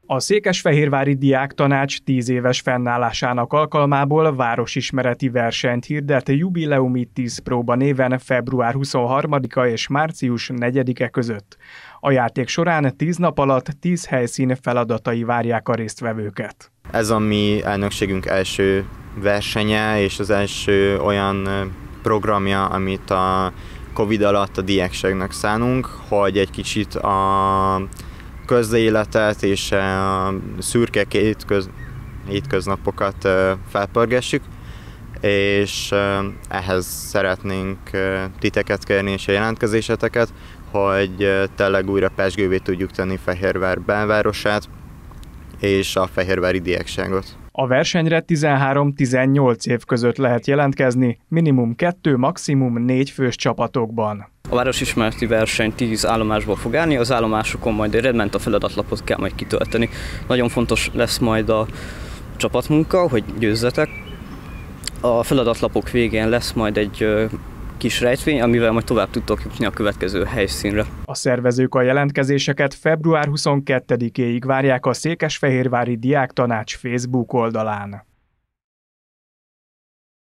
A Székesfehérvári Diáktanács 10 éves fennállásának alkalmából városismereti versenyt hirdet Jubileumi 10 próba néven február 23-a és március 4-e között. A játék során 10 nap alatt 10 helyszín feladatai várják a résztvevőket. Ez a mi elnökségünk első versenye és az első olyan programja, amit a Covid alatt a diákságnak szánunk, hogy egy kicsit a közéletet és a szürke hétköznapokat felpörgessük, és ehhez szeretnénk titeket kérni és a jelentkezéseteket, hogy tényleg újra pezsgővé tudjuk tenni Fehérvár belvárosát és a fehérvári diákságot. A versenyre 13-18 év között lehet jelentkezni, minimum 2, maximum 4 fős csapatokban. A városismereti verseny 10 állomásból fog állni, az állomásokon majd egy redment a feladatlapot kell majd kitölteni. Nagyon fontos lesz majd a csapatmunka, hogy győzzetek. A feladatlapok végén lesz majd egy kis rejtvény, amivel majd tovább tudtok jutni a következő helyszínre. A szervezők a jelentkezéseket február 22-éig várják a Székesfehérvári Diáktanács Facebook oldalán.